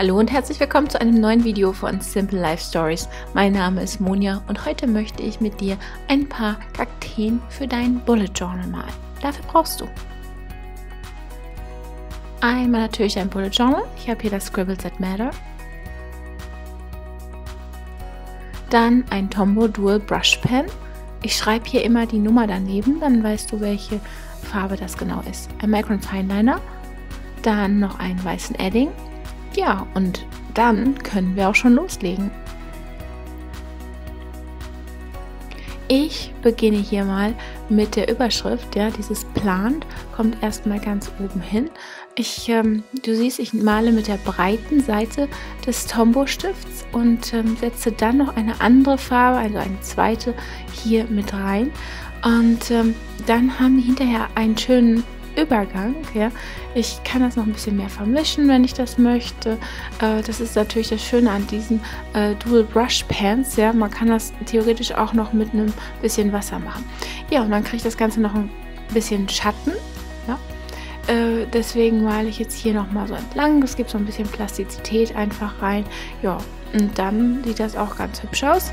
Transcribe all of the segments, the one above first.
Hallo und herzlich willkommen zu einem neuen Video von Simple Life Stories. Mein Name ist Monja und heute möchte ich mit dir ein paar Kakteen für dein Bullet Journal malen. Dafür brauchst du einmal natürlich ein Bullet Journal. Ich habe hier das Scribbles That Matter. Dann ein Tombow Dual Brush Pen. Ich schreibe hier immer die Nummer daneben, dann weißt du, welche Farbe das genau ist. Ein Micron Fineliner, dann noch einen weißen Edding. Ja, und dann können wir auch schon loslegen. Ich beginne hier mal mit der Überschrift, ja, dieses Plant kommt erstmal ganz oben hin. Du siehst, ich male mit der breiten Seite des Tombow Stifts und setze dann noch eine andere Farbe, also eine zweite, hier mit rein. Und dann haben wir hinterher einen schönen Übergang, ja. Ich kann das noch ein bisschen mehr vermischen, wenn ich das möchte. Das ist natürlich das Schöne an diesen Dual Brush Pens, ja. Man kann das theoretisch auch noch mit einem bisschen Wasser machen. Ja, und dann kriege ich das Ganze noch ein bisschen Schatten, ja. Deswegen male ich jetzt hier noch mal so entlang. Es gibt so ein bisschen Plastizität einfach rein. Ja, und dann sieht das auch ganz hübsch aus.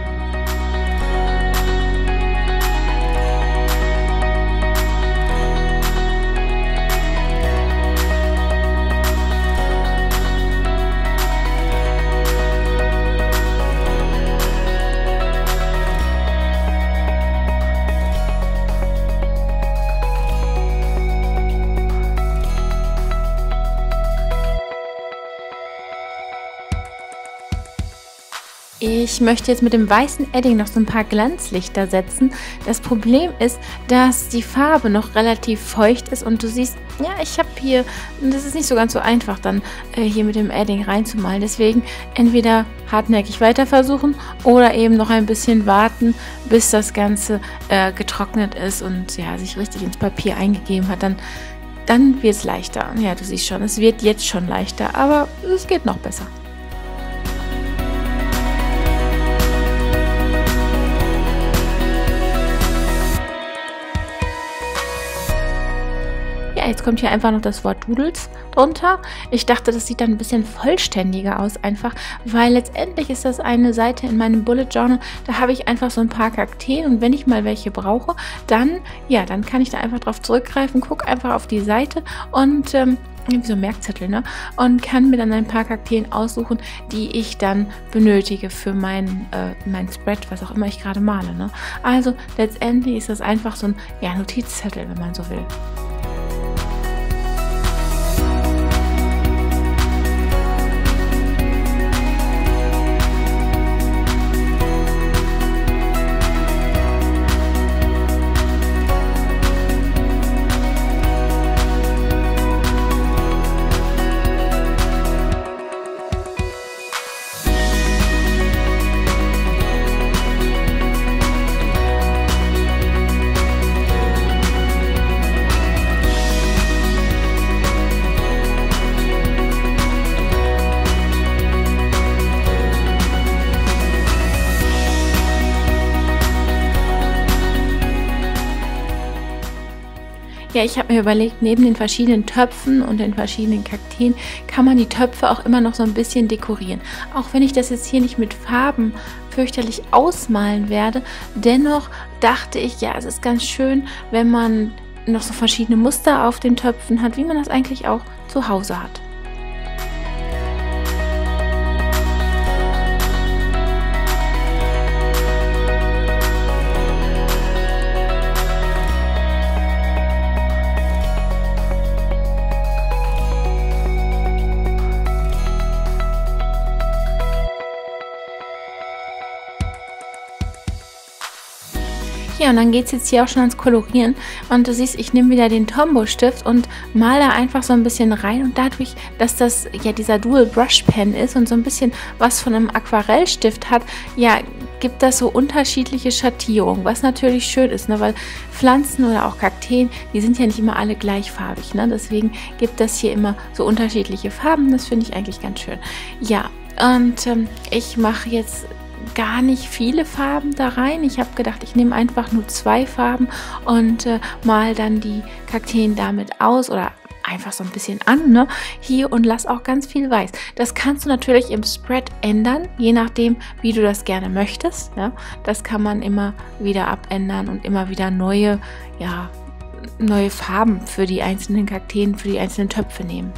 Ich möchte jetzt mit dem weißen Edding noch so ein paar Glanzlichter setzen. Das Problem ist, dass die Farbe noch relativ feucht ist und du siehst, ja, ich habe hier, das ist nicht so ganz so einfach dann hier mit dem Edding reinzumalen. Deswegen entweder hartnäckig weiter versuchen oder eben noch ein bisschen warten, bis das Ganze getrocknet ist und ja, sich richtig ins Papier eingegeben hat. Dann wird es leichter. Ja, du siehst schon, es wird jetzt schon leichter, aber es geht noch besser. Jetzt kommt hier einfach noch das Wort Doodles drunter. Ich dachte, das sieht dann ein bisschen vollständiger aus einfach, weil letztendlich ist das eine Seite in meinem Bullet Journal, da habe ich einfach so ein paar Kakteen und wenn ich mal welche brauche, dann kann ich da einfach drauf zurückgreifen, gucke einfach auf die Seite und wie so ein Merkzettel, ne? Und kann mir dann ein paar Kakteen aussuchen, die ich dann benötige für mein Spread, was auch immer ich gerade male, ne? Also letztendlich ist das einfach so ein Notizzettel, wenn man so will. Ja, ich habe mir überlegt, neben den verschiedenen Töpfen und den verschiedenen Kakteen kann man die Töpfe auch immer noch so ein bisschen dekorieren. Auch wenn ich das jetzt hier nicht mit Farben fürchterlich ausmalen werde, dennoch dachte ich, ja, es ist ganz schön, wenn man noch so verschiedene Muster auf den Töpfen hat, wie man das eigentlich auch zu Hause hat. Ja, und dann geht es jetzt hier auch schon ans Kolorieren und du siehst, ich nehme wieder den Tombow Stift und male einfach so ein bisschen rein und dadurch, dass das ja dieser Dual Brush Pen ist und so ein bisschen was von einem Aquarellstift hat, ja, gibt das so unterschiedliche Schattierungen, was natürlich schön ist, ne, weil Pflanzen oder auch Kakteen, die sind ja nicht immer alle gleichfarbig, ne, deswegen gibt das hier immer so unterschiedliche Farben, das finde ich eigentlich ganz schön. Ja, und ich mache jetzt gar nicht viele Farben da rein. Ich habe gedacht, ich nehme einfach nur 2 Farben und mal dann die Kakteen damit aus oder einfach so ein bisschen an, ne? Hier, und lass auch ganz viel weiß. Das kannst du natürlich im Spread ändern, je nachdem, wie du das gerne möchtest. Ja? Das kann man immer wieder abändern und immer wieder neue Farben für die einzelnen Kakteen, für die einzelnen Töpfe nehmen.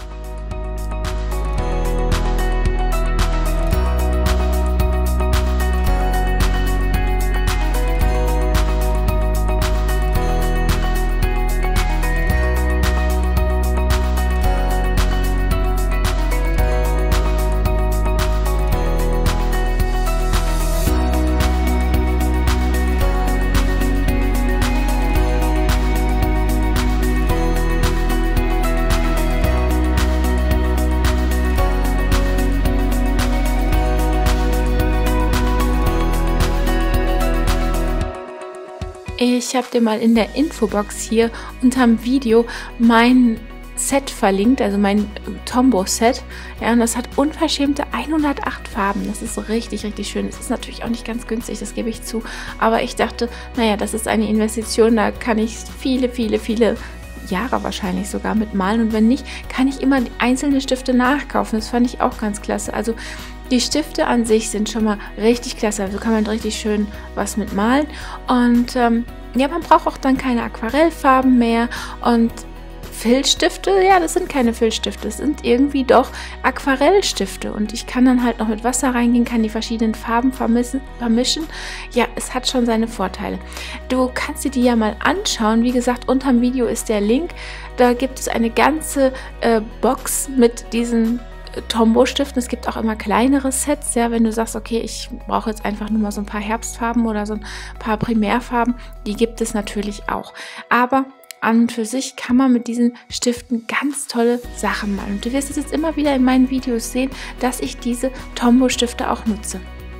Ich habe dir mal in der Infobox hier unterm Video mein Set verlinkt, also mein Tombow-Set. Ja, und das hat unverschämte 108 Farben. Das ist so richtig, richtig schön. Es ist natürlich auch nicht ganz günstig, das gebe ich zu. Aber ich dachte, naja, das ist eine Investition, da kann ich viele, viele, viele Jahre wahrscheinlich sogar mit malen. Und wenn nicht, kann ich immer einzelne Stifte nachkaufen. Das fand ich auch ganz klasse. Also die Stifte an sich sind schon mal richtig klasse. Also kann man richtig schön was mit malen. Und ja, man braucht auch dann keine Aquarellfarben mehr. Und Filzstifte, ja, das sind keine Filzstifte, das sind irgendwie doch Aquarellstifte. Und ich kann dann halt noch mit Wasser reingehen, kann die verschiedenen Farben vermischen. Ja, es hat schon seine Vorteile. Du kannst dir die ja mal anschauen. Wie gesagt, unterm Video ist der Link. Da gibt es eine ganze Box mit diesen Tombow-Stiften. Es gibt auch immer kleinere Sets, ja, wenn du sagst, okay, ich brauche jetzt einfach nur mal so ein paar Herbstfarben oder so ein paar Primärfarben, die gibt es natürlich auch. Aber an und für sich kann man mit diesen Stiften ganz tolle Sachen malen. Und du wirst es jetzt immer wieder in meinen Videos sehen, dass ich diese Tombow-Stifte auch nutze.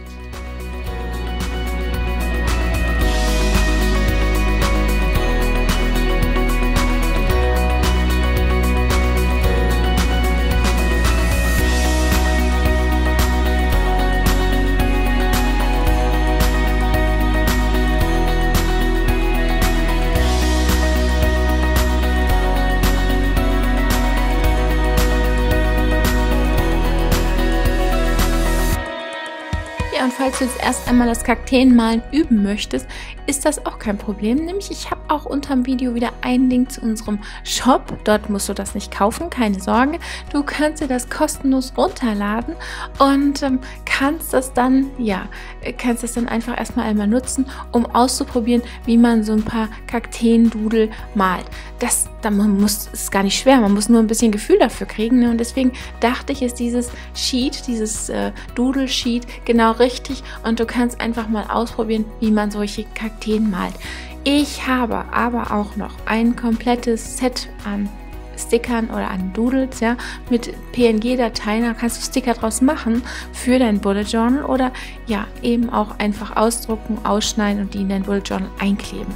Und falls du jetzt erst einmal das Kakteenmalen üben möchtest, ist das auch kein Problem. Nämlich, ich habe auch unter dem Video wieder einen Link zu unserem Shop. Dort musst du das nicht kaufen, keine Sorge. Du kannst dir das kostenlos runterladen und kannst das dann einfach erstmal einmal nutzen, um auszuprobieren, wie man so ein paar Kakteen-Dudel malt. Das ist gar nicht schwer, man muss nur ein bisschen Gefühl dafür kriegen. Ne? Und deswegen dachte ich, ist dieses Sheet, dieses Doodle-Sheet genau richtig. Und du kannst einfach mal ausprobieren, wie man solche Kakteen malt. Ich habe aber auch noch ein komplettes Set an Stickern oder an Doodles, ja, mit PNG-Dateien. Da kannst du Sticker draus machen für dein Bullet Journal oder ja, eben auch einfach ausdrucken, ausschneiden und die in dein Bullet Journal einkleben.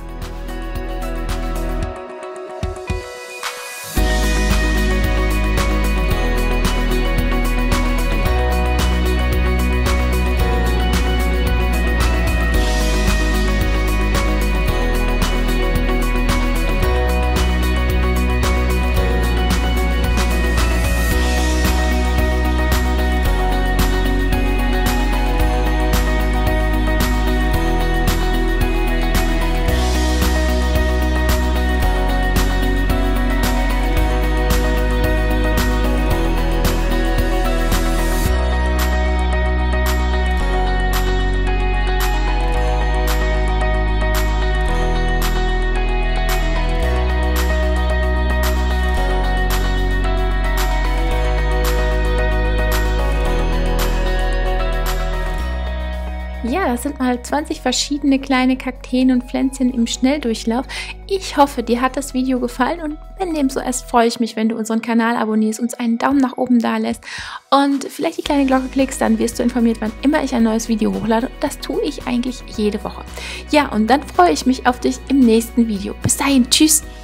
Ja, das sind mal 20 verschiedene kleine Kakteen und Pflänzchen im Schnelldurchlauf. Ich hoffe, dir hat das Video gefallen und wenn dem so ist, freue ich mich, wenn du unseren Kanal abonnierst, uns einen Daumen nach oben da lässt und vielleicht die kleine Glocke klickst, dann wirst du informiert, wann immer ich ein neues Video hochlade. Das tue ich eigentlich jede Woche. Ja, und dann freue ich mich auf dich im nächsten Video. Bis dahin, tschüss!